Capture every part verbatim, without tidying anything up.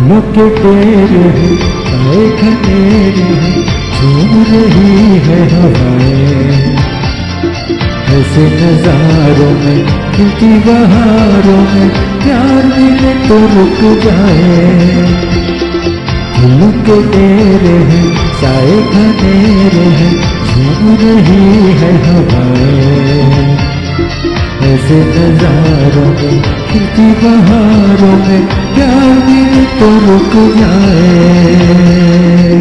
फूलों के ढेर हैं, आए खनेर हैं, झूम रही है हवाएं। ऐसे नजारों में, खिलती बहारों में, प्यार मिले तो रुक जाए। फूलों के ढेर हैं, साए खनेर हैं, झूम रही है हवाएं। ऐसे नजारों में, खिलती बहारों में, प्यार मिले तो रुक जाए।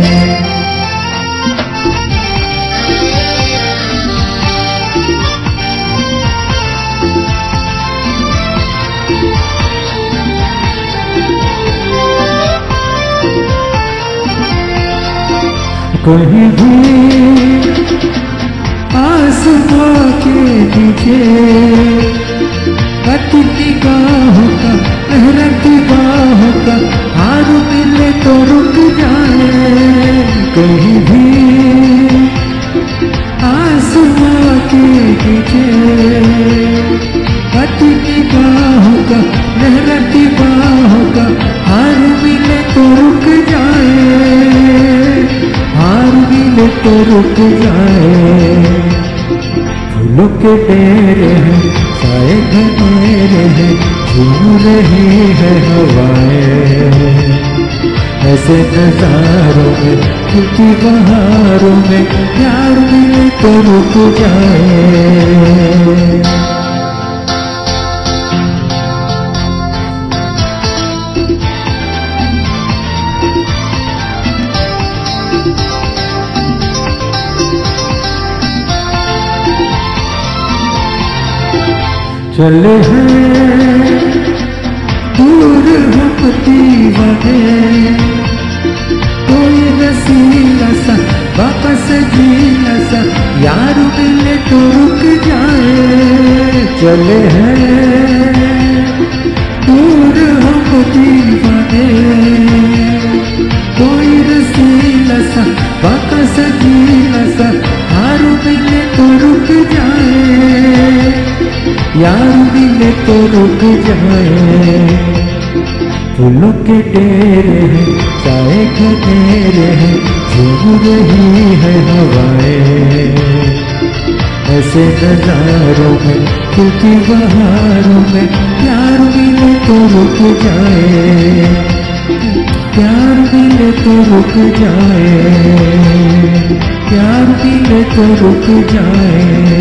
कहीं भी आसमां के नीचे अति निगाहों का, लहरती बाहों का हार मिले तो रुक जाए। कहीं भी आसमां के नीचे अति निगाहों का, लहरती बाहों का हार मिले तो रुक जाए। हार मिले तो रुक जाए। फूलों के ढेर हैं, साए घनेर हैं, झूम रही है हवाएं। ऐसे नजारों में, खिलती बहारों में, प्यार मिले तो रुक जाए। चले हैं दूर हम दीवाने, कोई नसीला सा वापस जीला सा यार मिले तो रुक जाए। चले हैं दूर हम दीवाने, कोई नसीला सा वापस जीला सा यार मिले तो रुक जाए। यार मिले तो रुक जाए। फूलों के ढेर हैं, साए खनेर हैं, झूम रही है हवाएं। ऐसे नजारों में, खिलती बहारों में, प्यार मिले तो रुक जाए। प्यार मिले तो रुक जाए। प्यार मिले तो रुक जाए।